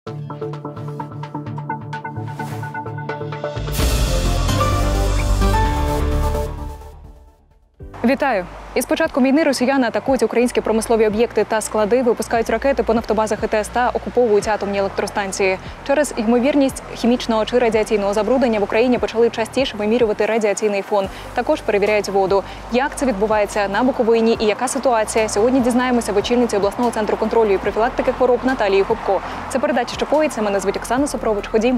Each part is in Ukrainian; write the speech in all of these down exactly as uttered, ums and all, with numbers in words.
Вітаю! Із початку війни росіяни атакують українські промислові об'єкти та склади, випускають ракети по нафтобазах ЕТС та окуповують атомні електростанції. Через ймовірність хімічного чи радіаційного забруднення в Україні почали частіше вимірювати радіаційний фон. Також перевіряють воду. Як це відбувається на Буковині і яка ситуація? Сьогодні дізнаємося в очільниці обласного центру контролю і профілактики хвороб Наталії Губко. Це передача «Що коїться?». Мене звуть Оксана Сопрович. Ходім.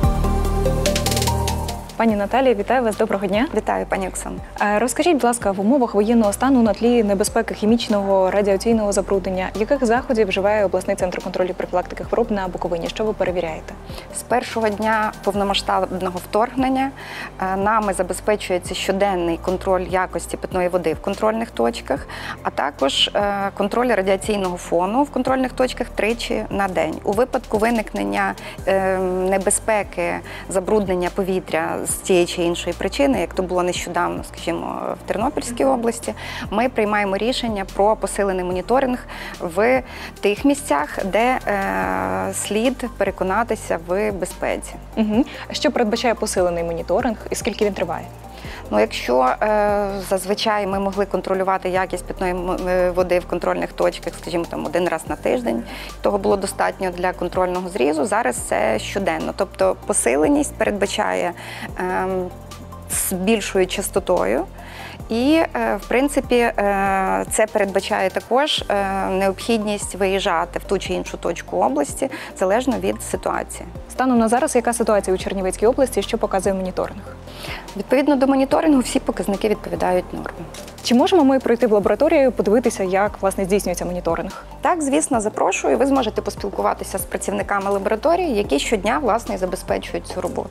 Пані Наталія, вітаю вас. Доброго дня. Вітаю, пані Оксана. Розкажіть, будь ласка, в умовах воєнного стану на тлі небезпеки хімічного, радіаційного забруднення, яких заходів вживає обласний центр контролю і профілактики хвороб на Буковині? Що ви перевіряєте? З першого дня повномасштабного вторгнення нами забезпечується щоденний контроль якості питної води в контрольних точках, а також контроль радіаційного фону в контрольних точках тричі на день. У випадку виникнення небезпеки забруднення повітря з тієї чи іншої причини, як то було нещодавно, скажімо, в Тернопільській області, ми приймаємо рішення про посилений моніторинг в тих місцях, де е, слід переконатися в безпеці. Угу. Що передбачає посилений моніторинг і скільки він триває? Ну, якщо е, зазвичай ми могли контролювати якість питної води в контрольних точках, скажімо, там один раз на тиждень, того було достатньо для контрольного зрізу, зараз це щоденно. Тобто посиленість передбачає е, з більшою частотою. І, в принципі, це передбачає також необхідність виїжджати в ту чи іншу точку області, залежно від ситуації. Станом на зараз, яка ситуація у Чернівецькій області, що показує моніторинг? Відповідно до моніторингу, всі показники відповідають нормам. Чи можемо ми пройти в лабораторію, подивитися, як, власне, здійснюється моніторинг? Так, звісно, запрошую. Ви зможете поспілкуватися з працівниками лабораторії, які щодня, власне, забезпечують цю роботу.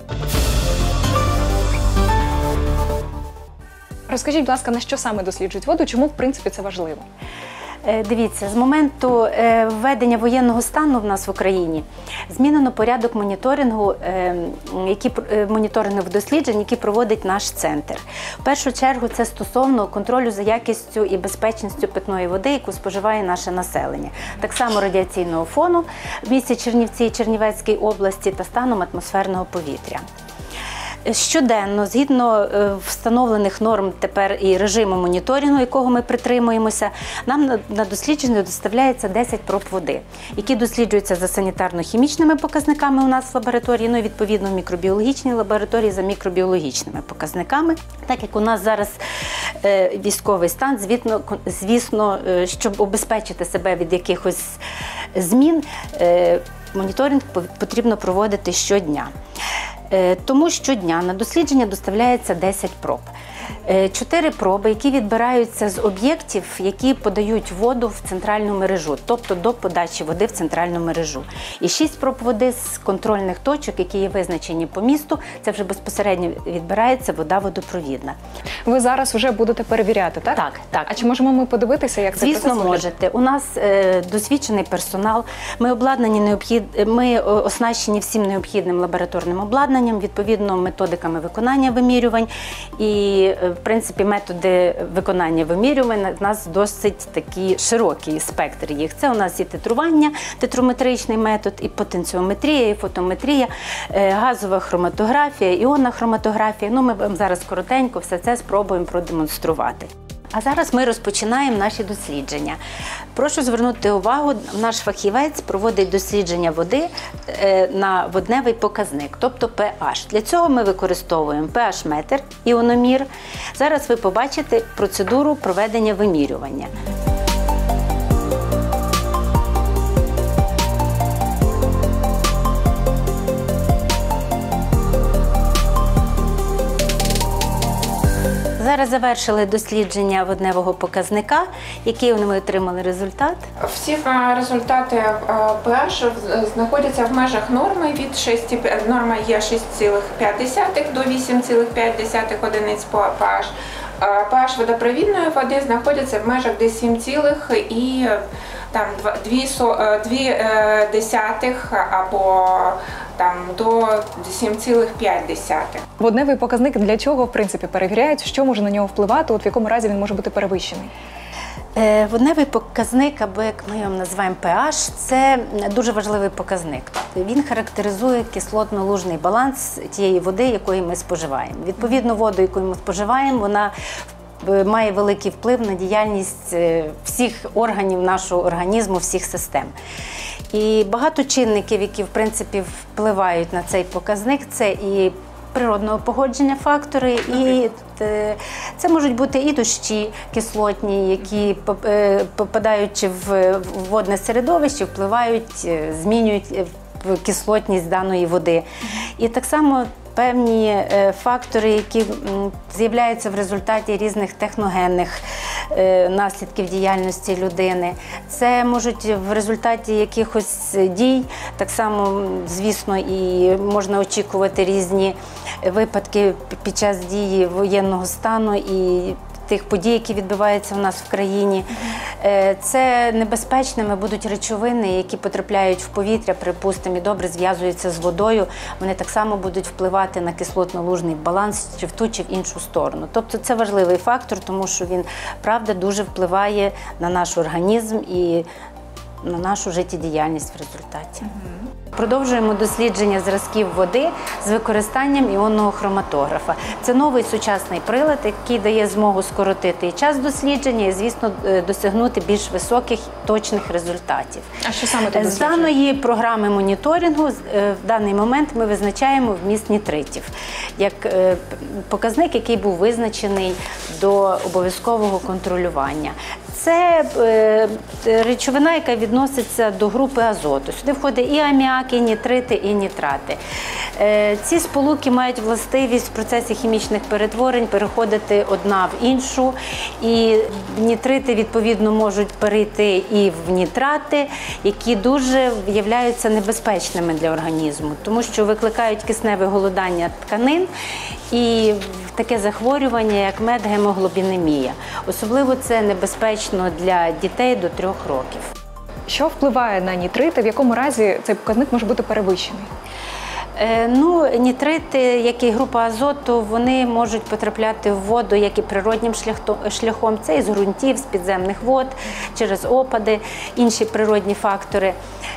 Розкажіть, будь ласка, на що саме досліджують воду, чому, в принципі, це важливо? Дивіться, з моменту введення воєнного стану в нас в Україні змінено порядок моніторингу, які, моніторингових досліджень, які проводить наш центр. В першу чергу це стосовно контролю за якістю і безпечністю питної води, яку споживає наше населення. Так само радіаційного фону в місті Чернівці і Чернівецькій області та станом атмосферного повітря. Щоденно, згідно встановлених норм тепер і режиму моніторингу, якого ми притримуємося, нам на дослідження доставляється десять проб води, які досліджуються за санітарно-хімічними показниками у нас в лабораторії, ну і відповідно в мікробіологічній лабораторії за мікробіологічними показниками. Так як у нас зараз військовий стан, звісно, звісно, щоб обезпечити себе від якихось змін, моніторинг потрібно проводити щодня. Тому щодня на дослідження доставляється десять проб. Чотири проби, які відбираються з об'єктів, які подають воду в центральну мережу, тобто до подачі води в центральну мережу. І шість проб води з контрольних точок, які є визначені по місту, це вже безпосередньо відбирається вода водопровідна. Ви зараз вже будете перевіряти, так? Так, так. А чи можемо ми подивитися, як це Звісно, процес можете. У нас е, досвідчений персонал, ми обладнані необхід... ми оснащені всім необхідним лабораторним обладнанням, відповідно методиками виконання вимірювань і в принципі, методи виконання вимірювань у нас досить такий широкий спектр їх. Це у нас і титрування, титрометричний метод, і потенціометрія, і фотометрія, газова хроматографія, іонна хроматографія. Ну, ми зараз коротенько все це спробуємо продемонструвати. А зараз ми розпочинаємо наші дослідження. Прошу звернути увагу, наш фахівець проводить дослідження води на водневий показник, тобто pH. Для цього ми використовуємо pH-метр, іономір. Зараз ви побачите процедуру проведення вимірювання. Зараз завершили дослідження водневого показника. Який ми отримали результат? Всі результати pH знаходяться в межах норми. Від шести, норма є шість цілих п'ять десятих до вісім цілих п'ять десятих одиниць по pH. pH водопровідної води знаходиться в межах десь сім цілих і там дві десятих або там до сім цілих п'ять десятих. Водневий показник для чого, в принципі, перевіряють? Що може на нього впливати? От в якому разі він може бути перевищений? Е, Водневий показник, або як ми його називаємо pH, це дуже важливий показник. Він характеризує кислотно-лужний баланс тієї води, якої ми споживаємо. Відповідно, воду, яку ми споживаємо, вона має великий вплив на діяльність всіх органів нашого організму, всіх систем. І багато чинників, які в принципі впливають на цей показник, це і природного погодження фактори, і це можуть бути і дощі кислотні, які, попадаючи в водне середовище, впливають, змінюють кислотність даної води. І так само певні фактори, які з'являються в результаті різних техногенних наслідків діяльності людини. Це можуть в результаті якихось дій, так само, звісно, і можна очікувати різні випадки під час дії воєнного стану і тих подій, які відбуваються у нас в країні. Це небезпечними будуть речовини, які потрапляють в повітря, припустимо, і добре зв'язуються з водою. Вони так само будуть впливати на кислотно-лужний баланс чи в ту, чи в іншу сторону. Тобто це важливий фактор, тому що він, правда, дуже впливає на наш організм і на нашу життєдіяльність в результаті. Продовжуємо дослідження зразків води з використанням іонного хроматографа. Це новий сучасний прилад, який дає змогу скоротити і час дослідження, і, звісно, досягнути більш високих, точних результатів. А що саме тут з даної програми моніторингу в даний момент ми визначаємо вміст нітритів як показник, який був визначений до обов'язкового контролювання. Це речовина, яка відноситься до групи азоту. Сюди входить і аміак, і нітрити, і нітрати. Ці сполуки мають властивість в процесі хімічних перетворень переходити одна в іншу, і нітрити, відповідно, можуть перейти і в нітрати, які дуже являються небезпечними для організму, тому що викликають кисневе голодання тканин і таке захворювання, як медгемоглобінемія. Особливо це небезпечно для дітей до трьох років. Що впливає на нітрити, в якому разі цей показник може бути перевищений? Ну, нітрити, як і група азоту, вони можуть потрапляти в воду як і природнім шляхом, це із ґрунтів, з підземних вод, через опади, інші природні фактори.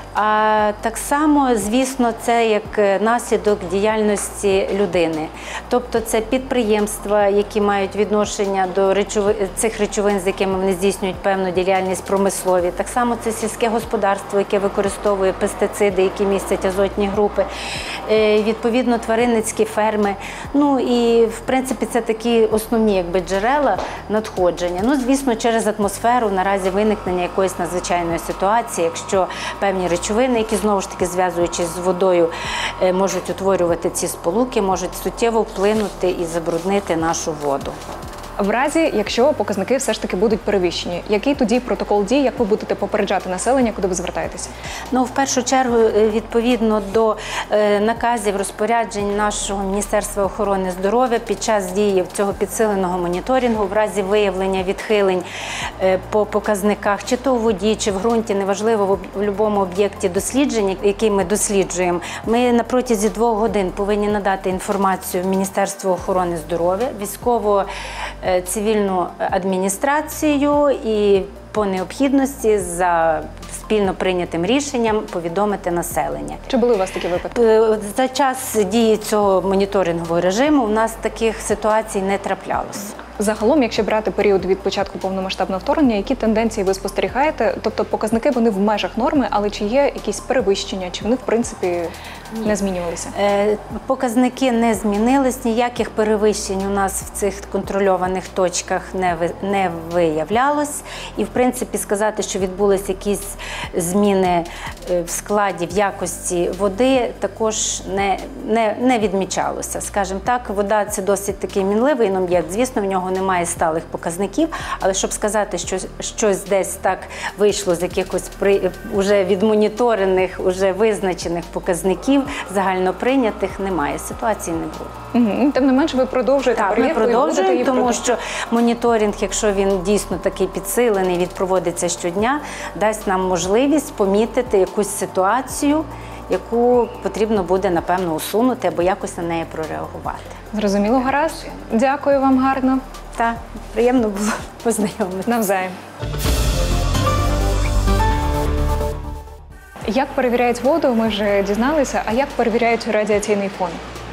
А так само, звісно, це як наслідок діяльності людини. Тобто це підприємства, які мають відношення до речови... цих речовин, з якими вони здійснюють певну діяльність промислові. Так само це сільське господарство, яке використовує пестициди, які містять азотні групи. Відповідно, тваринницькі ферми. Ну і, в принципі, це такі основні якби, джерела надходження. Ну, звісно, через атмосферу наразі виникнення якоїсь надзвичайної ситуації, якщо певні речовини, які, знову ж таки, зв'язуючись з водою, можуть утворювати ці сполуки, можуть суттєво вплинути і забруднити нашу воду. В разі, якщо показники все ж таки будуть перевищені, який тоді протокол дій, як ви будете попереджати населення, куди ви звертаєтеся? Ну, в першу чергу, відповідно до е, наказів, розпоряджень нашого Міністерства охорони здоров'я під час дії цього підсиленого моніторингу, в разі виявлення відхилень е, по показниках, чи то в воді, чи в ґрунті, неважливо, в, в будь-якому об'єкті дослідження, який ми досліджуємо, ми на протязі двох годин повинні надати інформацію в Міністерство охорони здоров'я, військово цивільну адміністрацію і по необхідності за спільно прийнятим рішенням повідомити населення. Чи були у вас такі випадки? За час дії цього моніторингового режиму у нас таких ситуацій не траплялося. Загалом, якщо брати період від початку повномасштабного вторгнення, які тенденції ви спостерігаєте? Тобто показники, вони в межах норми, але чи є якісь перевищення, чи вони, в принципі, не змінювалися? Показники не змінились, ніяких перевищень у нас в цих контрольованих точках не, не виявлялось. І, в принципі, сказати, що відбулись якісь зміни в складі, в якості води, також не, не, не відмічалося. Скажімо так, вода – це досить такий мінливий об'єкт, звісно, в нього немає сталих показників, але щоб сказати, що щось десь так вийшло з якихось при, уже відмоніторених, уже визначених показників, загальноприйнятих, немає. Ситуації не було. Угу. Тим не менше, ви продовжуєте Так, перевірку? ми продовжуємо, тому продовж... що моніторинг, якщо він дійсно такий підсилений, він проводиться щодня, дасть нам можливість помітити якусь ситуацію, яку потрібно буде, напевно, усунути або якось на неї прореагувати. Зрозуміло, гаразд. Дякую вам гарно. Так, приємно було познайомитися. Навзаєм. Як перевіряють воду, ми вже дізналися, а як перевіряють радіаційний фон?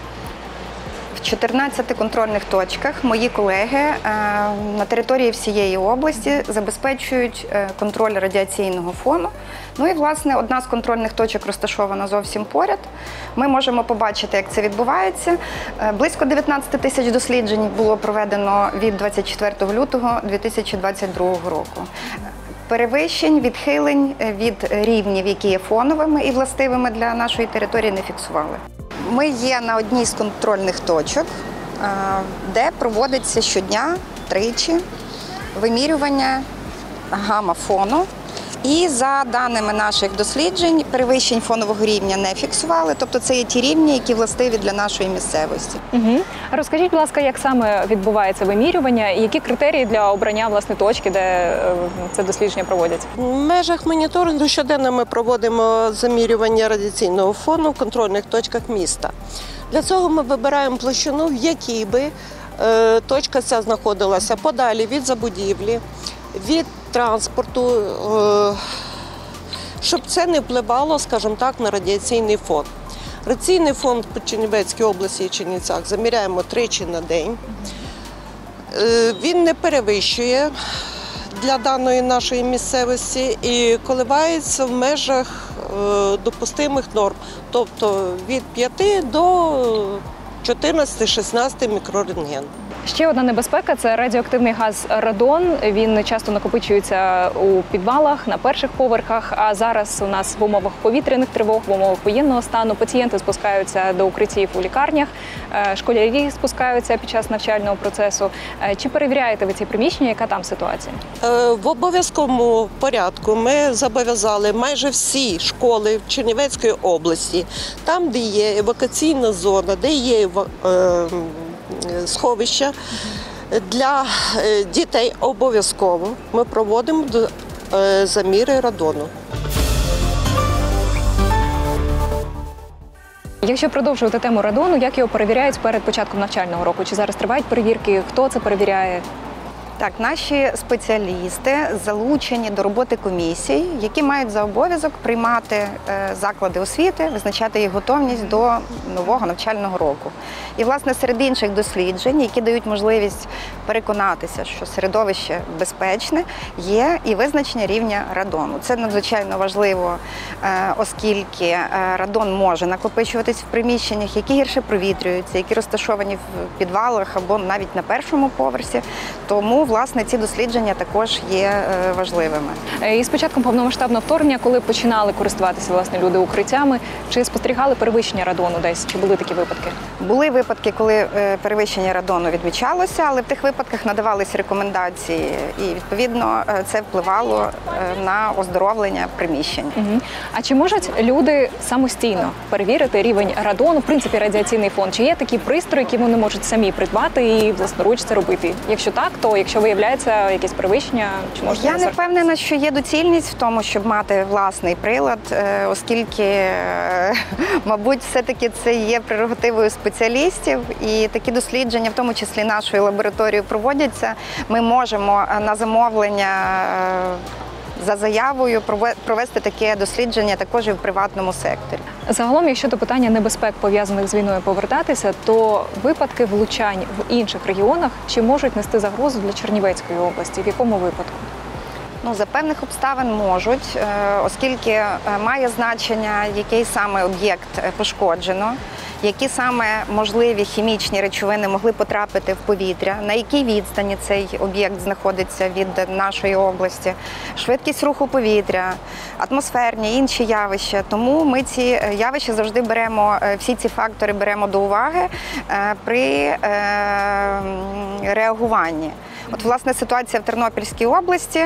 В чотирнадцяти контрольних точках мої колеги е, на території всієї області забезпечують е, контроль радіаційного фону. Ну і, власне, одна з контрольних точок розташована зовсім поряд. Ми можемо побачити, як це відбувається. Е, близько дев'ятнадцять тисяч досліджень було проведено від двадцять четвертого лютого дві тисячі двадцять другого року. Перевищень, відхилень від рівнів, які є фоновими і властивими для нашої території, не фіксували. Ми є на одній з контрольних точок, де проводиться щодня тричі вимірювання гамма-фону. І за даними наших досліджень, перевищень фонового рівня не фіксували, тобто це є ті рівні, які властиві для нашої місцевості. Угу. Розкажіть, будь ласка, як саме відбувається вимірювання і які критерії для обрання власне точки, де е, це дослідження проводять? В межах моніторингу щоденно ми проводимо замірювання радіаційного фону в контрольних точках міста. Для цього ми вибираємо площину, в якій би е, точка ця знаходилася подалі від забудівлі, від транспорту, е, щоб це не впливало, скажімо так, на радіаційний фон. Радіаційний фон по Чернівецькій області і Чернівцях заміряємо тричі на день. Е, він не перевищує для даної нашої місцевості і коливається в межах е, допустимих норм, тобто від п'яти до чотирнадцяти-шістнадцяти мікрорентген. Ще одна небезпека – це радіоактивний газ радон. Він часто накопичується у підвалах, на перших поверхах, а зараз у нас в умовах повітряних тривог, в умовах воєнного стану пацієнти спускаються до укриттів у лікарнях, школярі спускаються під час навчального процесу. Чи перевіряєте ви ці приміщення, яка там ситуація? В обов'язковому порядку ми зобов'язали майже всі школи в Чернівецької області, там, де є евакуаційна зона, де є сховища для дітей, обов'язково ми проводимо заміри радону. Якщо продовжувати тему радону, як його перевіряють перед початком навчального року? Чи зараз тривають перевірки? Хто це перевіряє? Так, наші спеціалісти залучені до роботи комісій, які мають за обов'язок приймати заклади освіти, визначати їх готовність до нового навчального року. І, власне, серед інших досліджень, які дають можливість переконатися, що середовище безпечне, є і визначення рівня радону. Це надзвичайно важливо, оскільки радон може накопичуватись в приміщеннях, які гірше провітрюються, які розташовані в підвалах або навіть на першому поверсі. Тому, власне, ці дослідження також є важливими. І з початком повномасштабного вторгнення, коли починали користуватися, власне, люди укриттями, чи спостерігали перевищення радону десь? Чи були такі випадки? Були випадки, коли перевищення радону відмічалося, але в тих випадках надавались рекомендації і, відповідно, це впливало на оздоровлення приміщень. Угу. А чи можуть люди самостійно перевірити рівень радону, в принципі, радіаційний фон? Чи є такі пристрої, які вони можуть самі придбати і власноруч це робити? Якщо так, то якщо виявляється якесь перевищення, чи можна? Я не впевнена, що є доцільність в тому, щоб мати власний прилад, оскільки, мабуть, все-таки це є прерогативою спеціалістів, і такі дослідження, в тому числі нашою лабораторією, проводяться. Ми можемо на замовлення за заявою провести таке дослідження також і в приватному секторі. Загалом, якщо до питання небезпек, пов'язаних з війною, повертатися, то випадки влучань в інших регіонах чи можуть нести загрозу для Чернівецької області? В якому випадку? Ну, за певних обставин можуть, оскільки має значення, який саме об'єкт пошкоджено, які саме можливі хімічні речовини могли потрапити в повітря, на якій відстані цей об'єкт знаходиться від нашої області, швидкість руху повітря, атмосферні, інші явища. Тому ми ці явища завжди беремо, всі ці фактори беремо до уваги при реагуванні. От, власне, ситуація в Тернопільській області.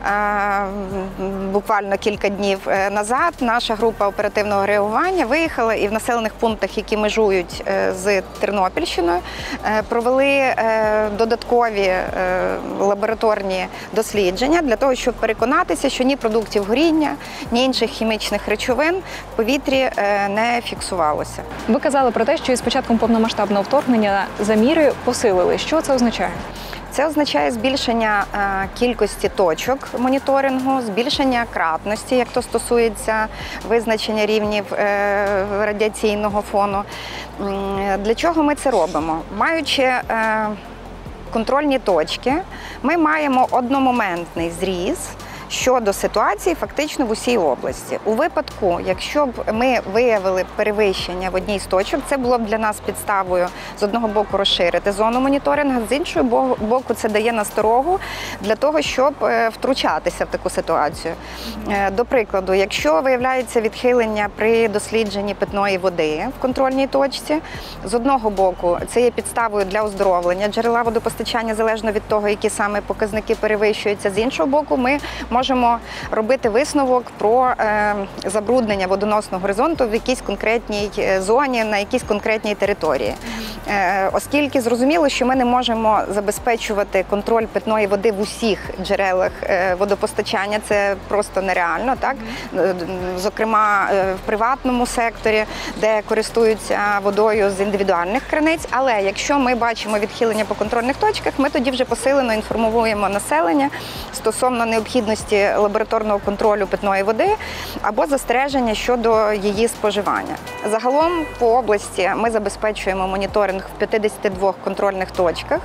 Буквально кілька днів назад наша група оперативного реагування виїхала і в населених пунктах, які межують з Тернопільщиною, провели додаткові лабораторні дослідження для того, щоб переконатися, що ні продуктів горіння, ні інших хімічних речовин в повітрі не фіксувалося. Ви казали про те, що із початком повномасштабного вторгнення заміри посилили. Що це означає? Це означає збільшення е, кількості точок моніторингу, збільшення кратності, як то стосується визначення рівнів е, радіаційного фону. М, Для чого ми це робимо? Маючи е, контрольні точки, ми маємо одномоментний зріз щодо ситуації фактично в усій області. У випадку, якщо б ми виявили перевищення в одній з точок, це було б для нас підставою з одного боку розширити зону моніторингу, з іншого боку це дає насторогу для того, щоб втручатися в таку ситуацію. До прикладу, якщо виявляється відхилення при дослідженні питної води в контрольній точці, з одного боку це є підставою для оздоровлення джерела водопостачання залежно від того, які саме показники перевищуються, з іншого боку ми можемо робити висновок про е, забруднення водоносного горизонту в якійсь конкретній зоні, на якійсь конкретній території. Е, оскільки зрозуміло, що ми не можемо забезпечувати контроль питної води в усіх джерелах е, водопостачання, це просто нереально, так? Зокрема, е, в приватному секторі, де користуються водою з індивідуальних криниць, але якщо ми бачимо відхилення по контрольних точках, ми тоді вже посилено інформуємо населення стосовно необхідності лабораторного контролю питної води або застереження щодо її споживання. Загалом по області ми забезпечуємо моніторинг в п'ятдесяти двох контрольних точках.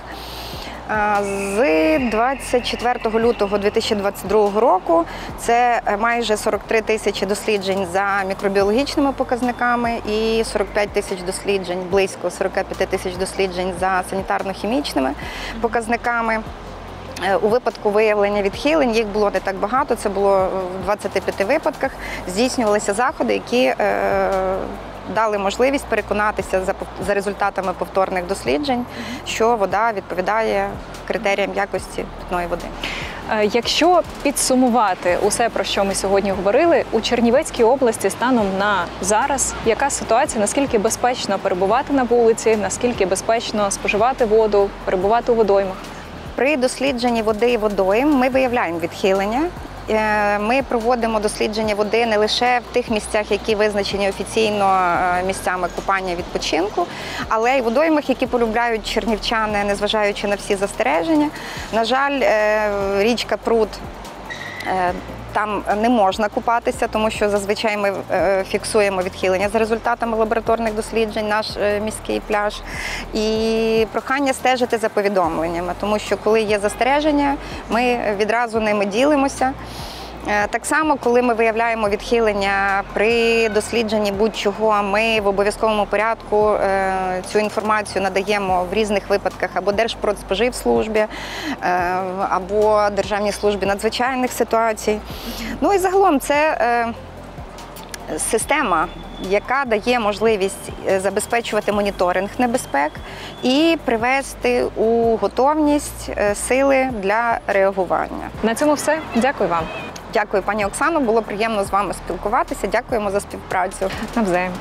З двадцять четвертого лютого дві тисячі двадцять другого року це майже сорок три тисячі досліджень за мікробіологічними показниками і сорок п'ять тисяч досліджень, близько сорок п'ять тисяч досліджень за санітарно-хімічними показниками. У випадку виявлення відхилень їх було не так багато, це було в двадцяти п'яти випадках. Здійснювалися заходи, які е, дали можливість переконатися за, за результатами повторних досліджень, що вода відповідає критеріям якості питної води. Якщо підсумувати усе, про що ми сьогодні говорили, у Чернівецькій області станом на зараз, яка ситуація, наскільки безпечно перебувати на вулиці, наскільки безпечно споживати воду, перебувати у водоймах? При дослідженні води і водойм ми виявляємо відхилення. Ми проводимо дослідження води не лише в тих місцях, які визначені офіційно місцями купання і відпочинку, але й в водоймах, які полюбляють чернівчани, незважаючи на всі застереження. На жаль, річка Прут, там не можна купатися, тому що зазвичай ми фіксуємо відхилення за результатами лабораторних досліджень, наш міський пляж. І прохання стежити за повідомленнями, тому що коли є застереження, ми відразу ними ділимося. Так само, коли ми виявляємо відхилення при дослідженні будь-чого, ми в обов'язковому порядку цю інформацію надаємо в різних випадках або Держпродспоживслужбі, або Державній службі надзвичайних ситуацій. Ну і загалом це система, яка дає можливість забезпечувати моніторинг небезпек і привести у готовність сили для реагування. На цьому все. Дякую вам. Дякую, пані Оксано. Було приємно з вами спілкуватися. Дякуємо за співпрацю. Навзаєм.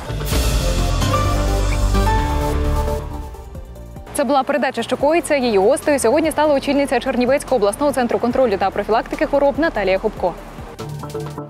Це була передача «Що коїться». Її гостею сьогодні стала очільниця Чернівецького обласного центру контролю та профілактики хвороб Наталія Губко.